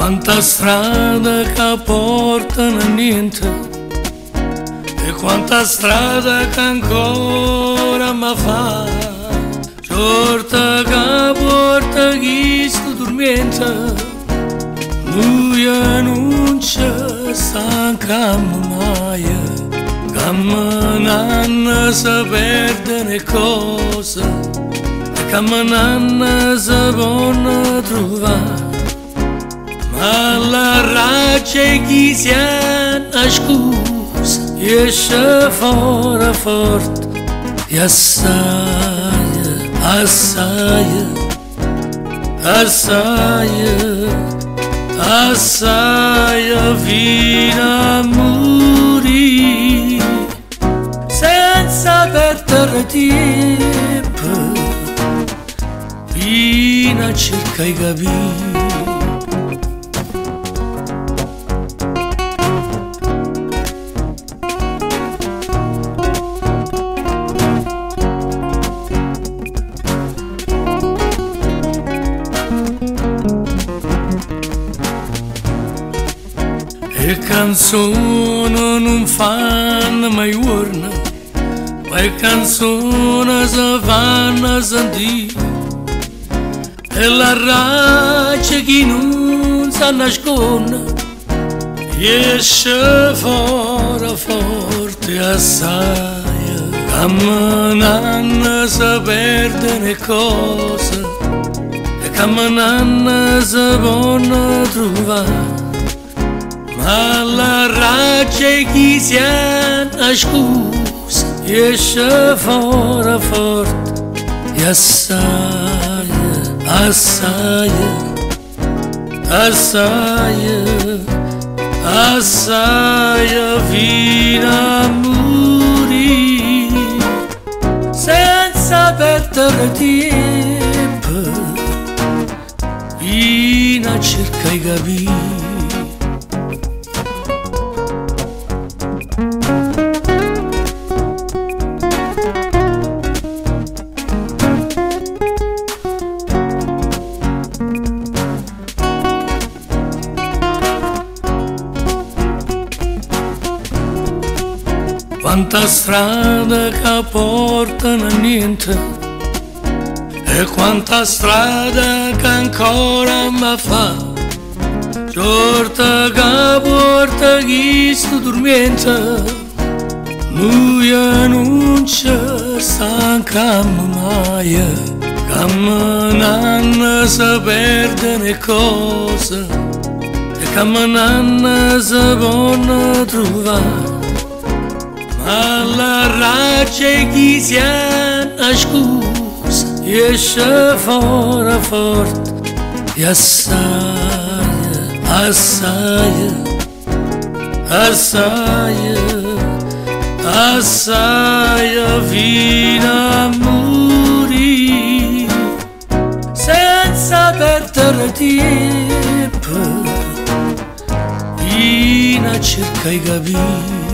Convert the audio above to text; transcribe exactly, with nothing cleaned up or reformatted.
Quanta strada che portano a niente e quanta strada che ancora mi fa. Giorta che porta chi sto dormiente, lui non c'è stanca mai, camminando si perdono le cose e camminando si possono trovare. Ma la razza chi si è nascosta esce fuori forte e assai, assai, assai, assai fino a morire senza perdere tempo fino a cercare di capire. Le canzoni non fanno mai urna, ma le canzoni si fanno sentire. E la razza che non si nasconde esce fuori forte assai, camminando si perdono le cose e camminando si possono trovare. Ma la razza chi si è nascosta esce fuori forte e assai, assai, assai, assai fino a morire senza perdere tempo fino a cercare di capire. Quanta strada che portano a niente e quanta strada che ancora mi fa. Giorta che porta chi sto dormiente, lui non c'è stanca mai, camminando si perdono le cose e camminando si possono trovare. Ma la razza chi si è nascosta esce fuori forte e assai, assai, assai, assai fino a morire senza perdere tempo fino a cercare di capire.